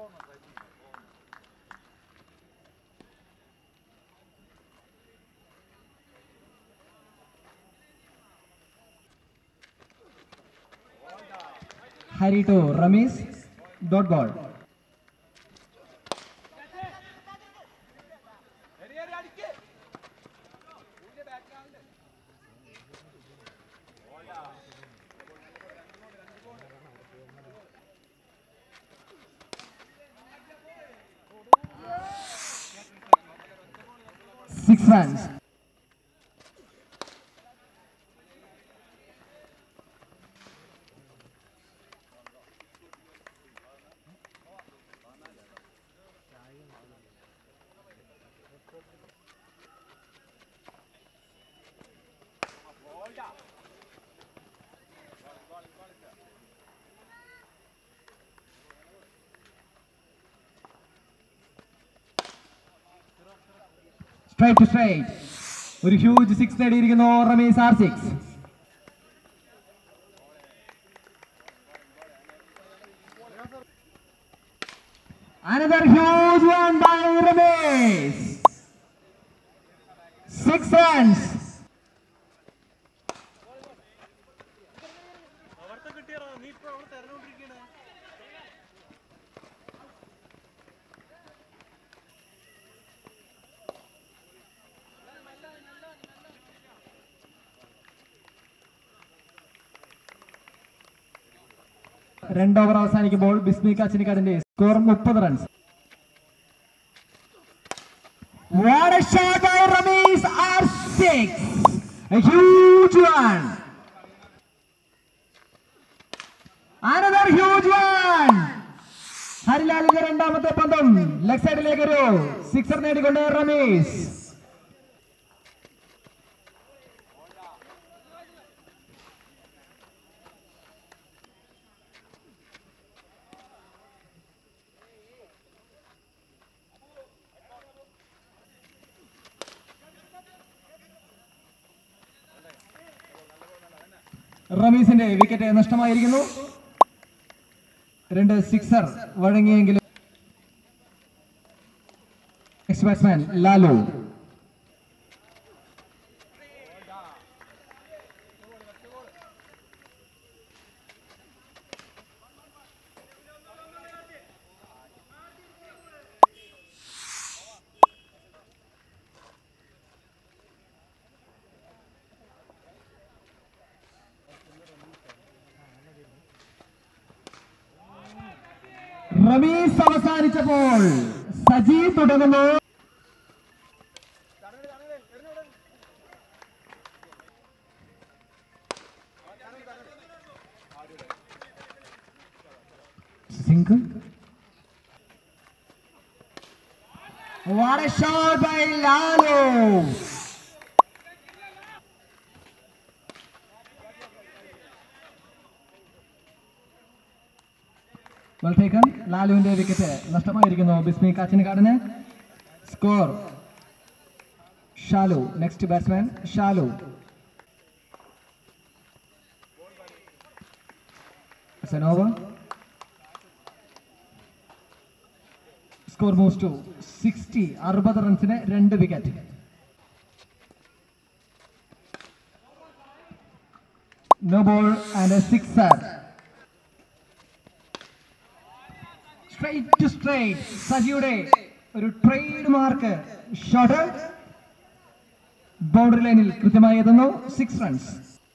Harry to Ramesh, dot ball. Six runs. Straight to straight. ഒരു huge six നേടിയിരിക്കുന്നു Ramees R6. Another huge one by Ramesh. 6 runs. രണ്ട് over അവസാനിക്കുമ്പോൾ ബിസ്മി കാച്ചിനിക്കാടിന്റെ score 30 runs. What a shot by Ramesh R6. A huge one. Another huge one. ഹരിലാലിന്റെ രണ്ടാമത്തെ പന്തും leg സൈഡിലേക്ക് ഒരു സിക്സർ നേടിക്കൊണ്ട് റമീസ്. റമീസിന്റെ വിക്കറ്റ് നഷ്ടമായിരിക്കുന്നു. 2 സിക്സർ വഴങ്ങിയെങ്കിലും നെക്സ്റ്റ് ബാറ്റ്സ്മാൻ ലാലു. റമീസ് അവസാനിച്ചപ്പോൾ സജി തുടങ്ങുന്നു. Single. What a shot by Lalu. Well taken. ലാലുവിന്റെ വിക്കറ്റ് നഷ്ടമായിരിക്കുന്നു ബിസ്മി കാച്ചിനിക്കാടിന്. Score Shalu. Next batsman Shalu. Over. Score moves to 60. 60 റൺസിന് 2 wicket. No ball and a sixer. Straight to straight. സജിയുടെ ഒരു ട്രേഡ് മാർക്ക് ഷോട്ട് ബൗണ്ടറി ലൈനിൽ കൃത്യമായി എത്തുന്നു. 6 runs.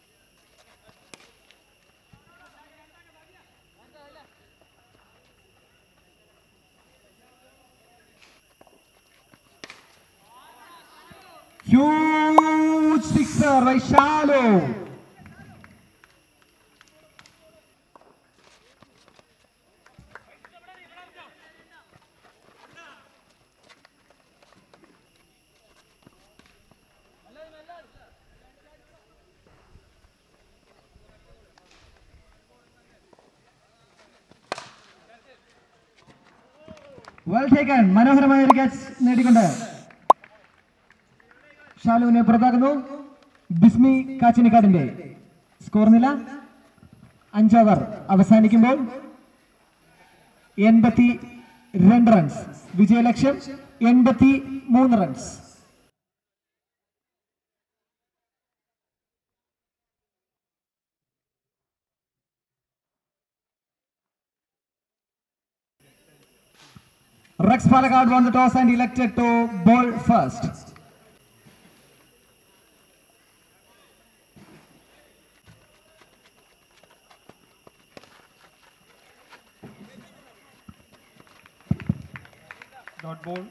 Huge sixer by Shalu. Well taken. മനോഹരമായ ഒരു ക്യാച്ച് നേടിക്കൊണ്ട് ഷാലുവിനെ പുറത്താക്കുന്നു ബിസ്മി കാച്ചിനിക്കാടിന്റെ. സ്കോർ നില 5 ഓവർ അവസാനിക്കുമ്പോൾ 87 2 റൺസ്. വിജയലക്ഷ്യം 83 runs. Rex Palakkad won the toss and elected to bowl first. Dot ball.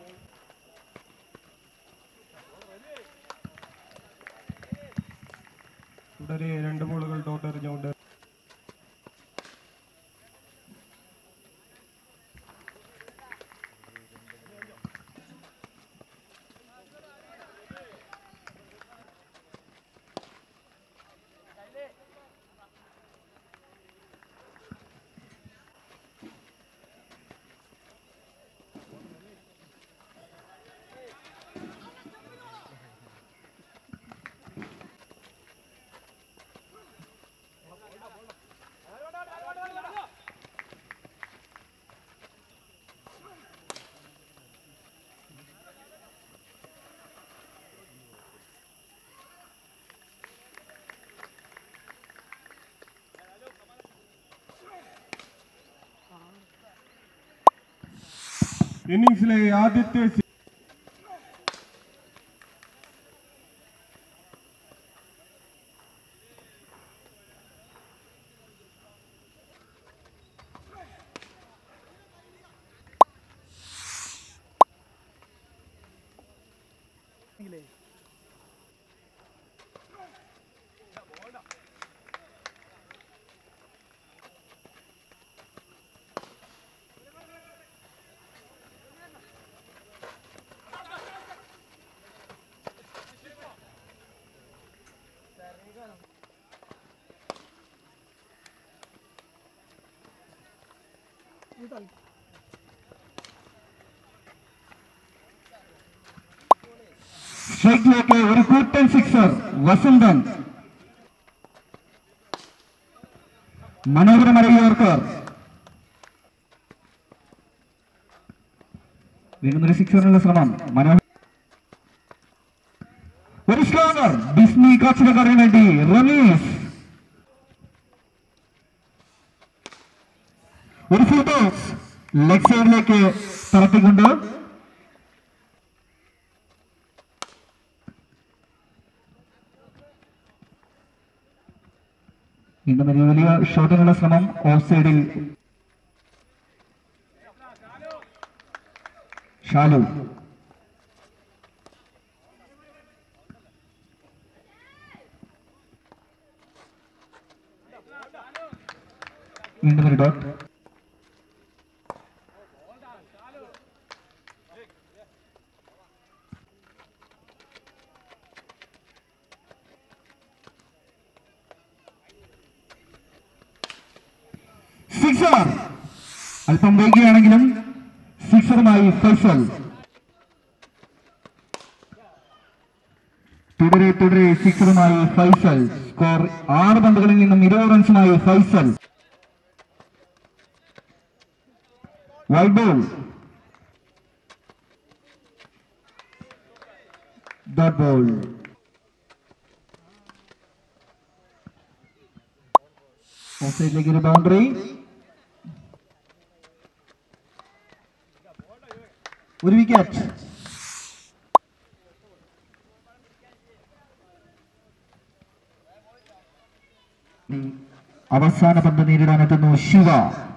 തുടരെ 2 ബോളുകൾ ഡോട്ട് എറിഞ്ഞുകൊണ്ട് ഇന്നിംഗ്സിലെ ആദ്യത്തെ സ്ട്രൈക്കിലേക്ക് ഒരു കൂട്ടൻ സിക്സർ. വസന്തൻ മനോഹരമായ യോർക്കർ. വീണ്ടും ഒരു സിക്സറിനുള്ള ശ്രമം. ഒരു സ്ലോവർ ഡിസ്നി കാച്ചിലക്കാരന് വേണ്ടി റമീസ്. ഒരു ഫുൾ ടോസ് ലെഗ് സൈഡിലേക്ക് തറപ്പിക്കൊണ്ട് വീണ്ടും ഒരു വലിയ ഷോട്ടിനുള്ള ശ്രമം. ഓഫ് സൈഡിൽ ഷാലു. വീണ്ടും ഒരു ഡോട്ട്. സിക്സർ. അല്പം വൈകിയാണെങ്കിലും സിക്സറുമായി ഫൈസൽ. തുടരെ സിക്സറുമായി ഫൈസൽ. സ്കോർ 6 പന്തുകളിൽ നിന്നും 20 റൺസുമായി Faisal. Wide ball. Dot ball. Off സൈഡിലേക്ക് ഒരു ബൗണ്ടറി. ഒരു വിക്കറ്റ്. അവസാന പന്ത് നേരിടാനെത്തുന്നു ശിവ.